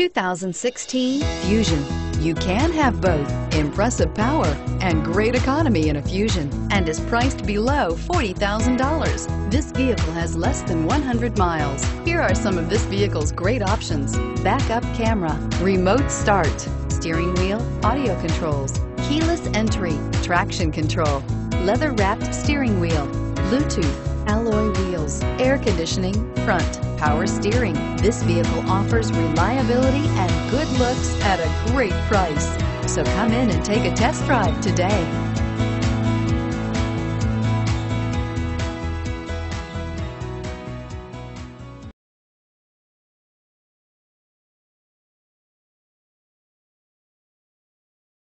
2016 Fusion. You can have both impressive power and great economy in a Fusion, and is priced below $40,000. This vehicle has less than 100 miles. Here are some of this vehicle's great options: backup camera, remote start, steering wheel audio controls, keyless entry, traction control, leather-wrapped steering wheel, Bluetooth, alloy wheels, air conditioning, front, power steering. This vehicle offers reliability and good looks at a great price. So come in and take a test drive today.